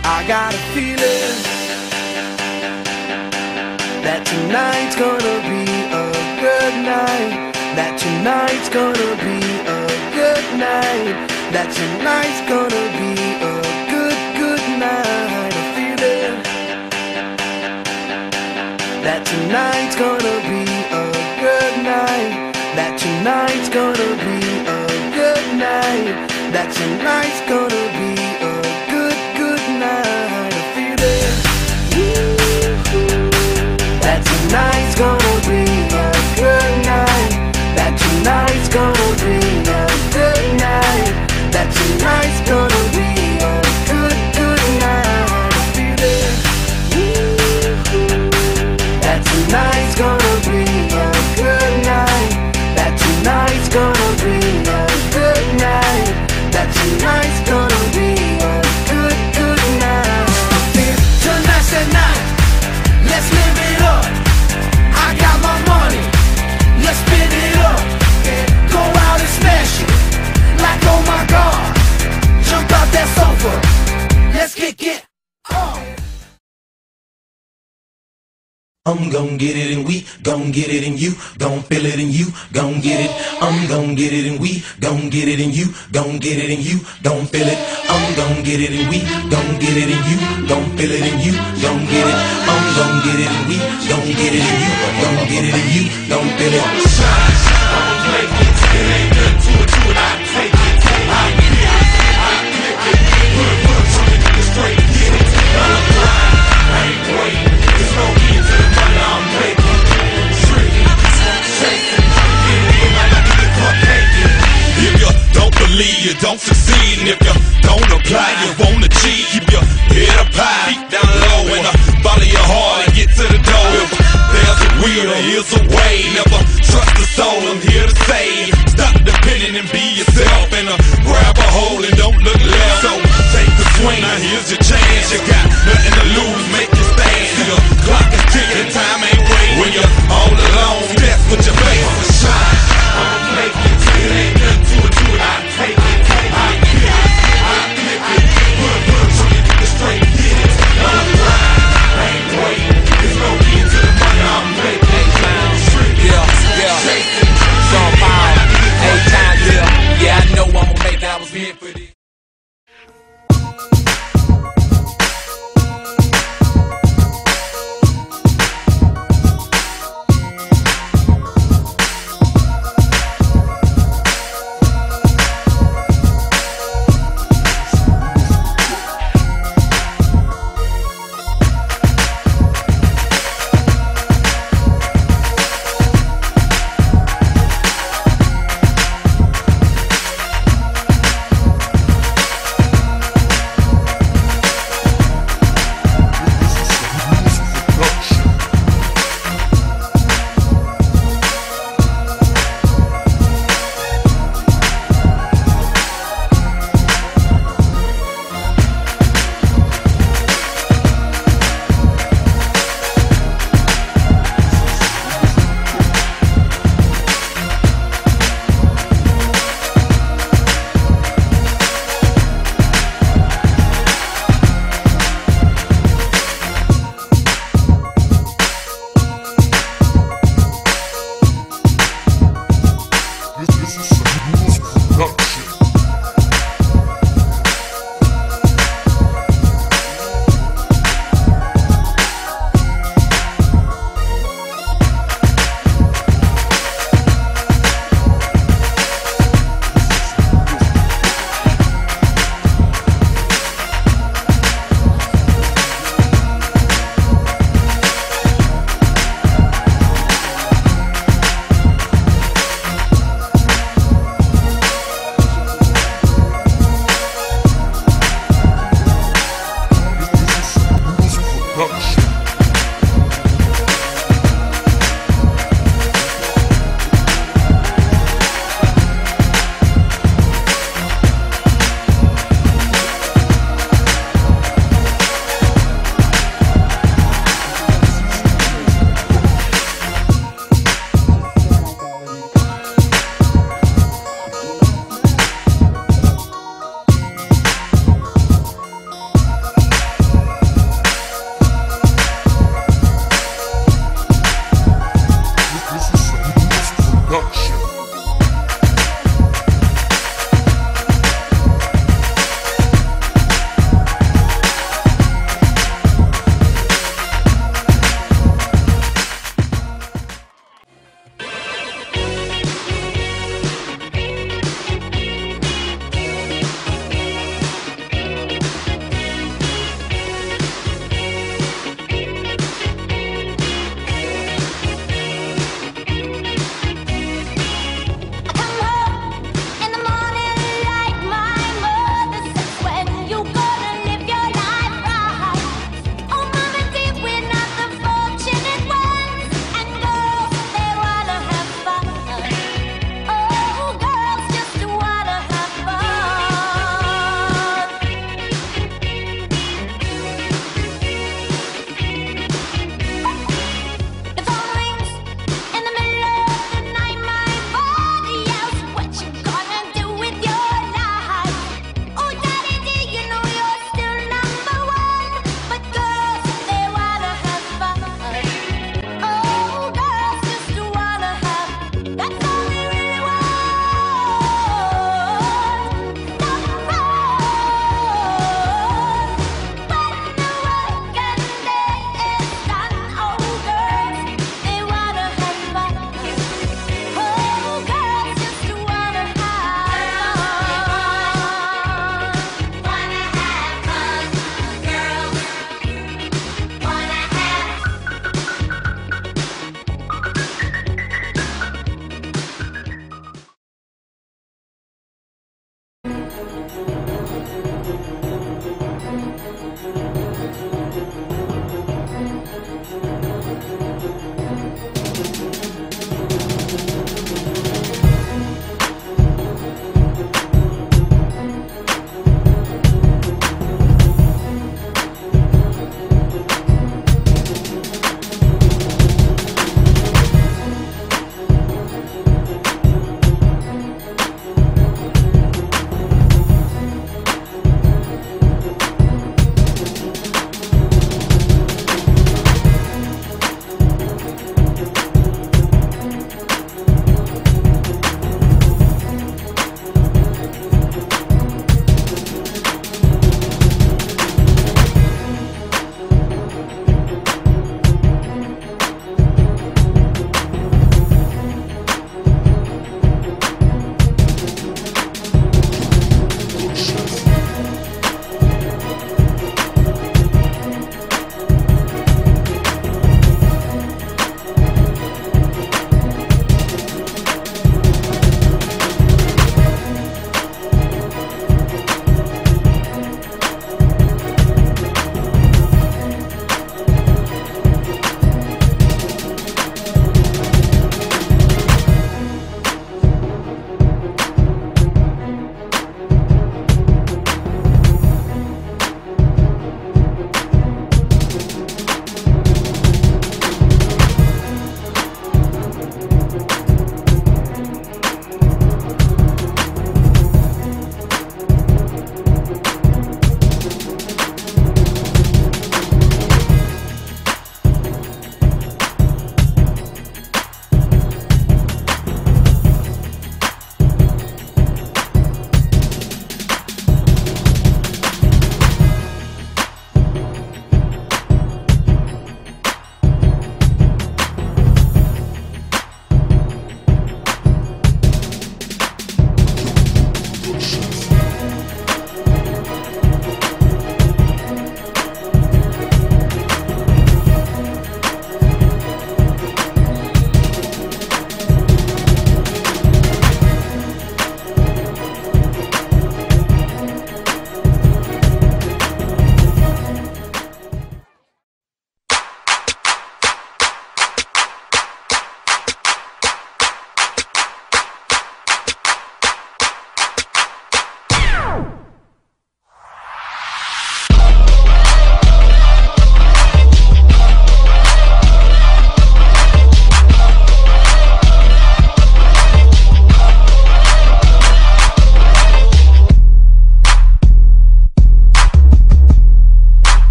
I got a feeling that tonight's gonna be a good night. That tonight's gonna be a good night. That tonight's gonna be a good night. A feeling that tonight's gonna be a good night. That tonight's gonna be a good night. That tonight's gonna be a good night. A feeling that tonight's gonna be a good night. That tonight's gonna be a good night. That tonight's gonna be a good night. A feeling that tonight's gonna be a good night. That tonight's gonna be a good night. That tonight's gonna be a good night. Tonight's the night, let's live it up. I got my money, let's spin it up. Go out and smash it, like oh my God. Jump out that sofa, let's kick it on. I'm gon' get it and we gon' get it and you gon' feel it and you gon' get it. I'm gon' get it and we gon' get it and you gon' get it and you gon' feel it. I'm gon' get it and we gon' get it and you gon' feel it and you gon' get it. I'm gon' get it and we gon' get it and you gon' get it and you gon' feel it. Shine, I'ma make it. It ain't nothing to it, I take it. I get it, I click it. Put some niggas straight, get it. I'm blind, I ain't waiting. There's no end to the money I'm making. Shrinking, chasing, getting in like I get it for taking. If you don't believe, you don't succeed. And if you don't apply, you won't achieve. Keep your head up high, feet down low, and follow your heart and get to the door. If there's a will, there is a way. Never trust the soul, I'm here to save. Stop depending and be yourself, and grab a hold and don't look left. So take the swing, now here's your chance. You got nothing to lose, make it stand. See the clock is ticking, time ain't waiting. When you're all alone, that's what your face will shine. I'ma make it, it ain't nothing to it, I take it. I get it, I click it. Put some niggas straight, get it. I'm blind, I ain't waiting. There's no end to the money I'm making. Yeah, I know I'ma make it, I was meant for this.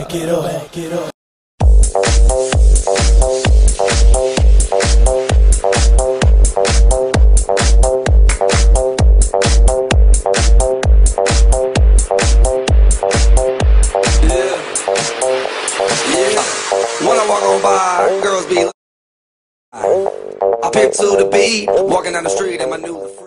back it up, back it up. When I walk on by, girls be like, I pimp to the beat, walking down the street in my new